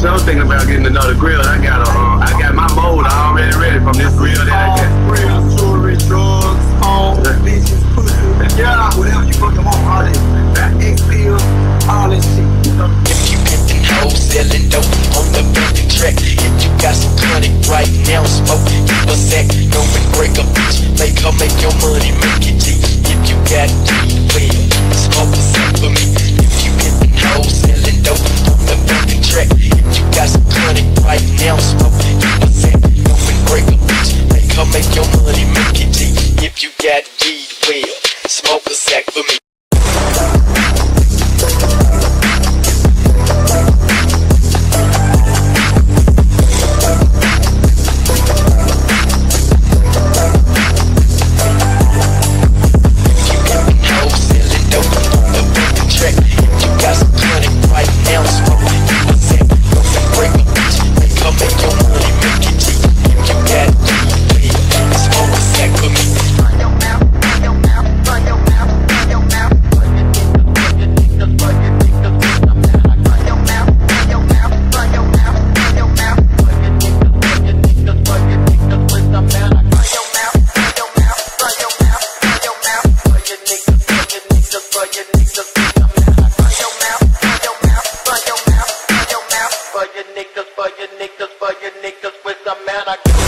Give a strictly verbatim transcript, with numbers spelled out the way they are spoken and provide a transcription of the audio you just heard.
So I was thinking about getting another grill. I got a, uh, I got my mold already ready from this grill that I got. Grill, jewelry, drugs, home, bitches, pussy, yeah, whatever you fucking want, all that. That X pills, all that shit. If you getting hoes selling dope on the fucking track, if you got some chronic right now, smoke, give a sack, go and break a bitch, make her make your money, make it G. If you got weed, well, smoke a sack for me. If you getting hoes selling dope on the fucking track, if you got some chronic right now, smoke, give a sack, go and break a bitch, make her make your money, make it G. If you got weed, well, smoke a sack for me. For your niggas, for your niggas with some man, I